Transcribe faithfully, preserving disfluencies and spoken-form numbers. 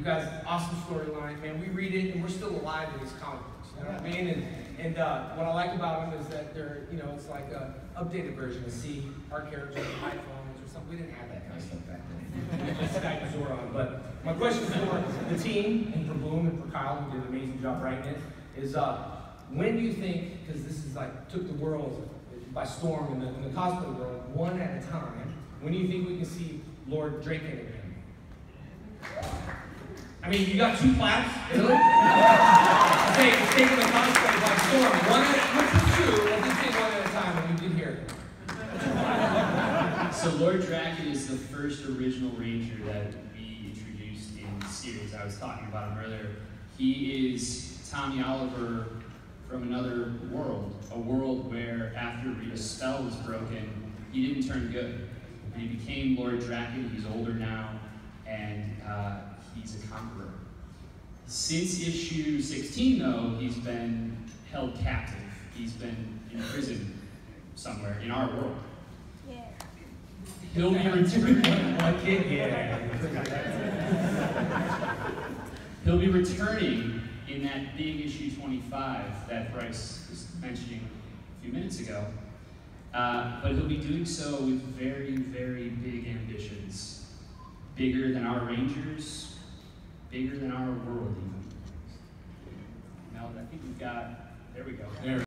guys, awesome storyline, man. We read it and we're still alive in these comic books. You know what I mean? And and uh, what I like about them is that they're, you know, it's like a updated version of see our characters on iPhones or something. We didn't have that kind of stuff back then. We just Skype and Zoron. But my question for the team and for Bloom and for Kyle, who did an amazing job writing it, is uh, when do you think? Because this is like took the world by storm in the, in the cosplay world, one at a time. When do you think we can see Lord Draken again? I mean, you got two claps, really? Hey, it's taking the cosplay by storm. One at, which was two, let's just say one at a time, and we did hear it. So Lord Draken is the first original ranger that we introduced in the series. I was talking about him earlier. He is Tommy Oliver from another world, a world where after Rita's spell was broken, he didn't turn good. And he became Lord Draken. He's older now, and uh, he's a conqueror. Since issue sixteen, though, he's been held captive. He's been in prison somewhere in our world. Yeah. He'll be returning. One kid, yeah. He'll be returning in that big issue twenty-five that Bryce was mentioning a few minutes ago. Uh, but he'll be doing so with very, very big ambitions. Bigger than our Rangers, bigger than our world even. Now, I think we've got, there we go. There.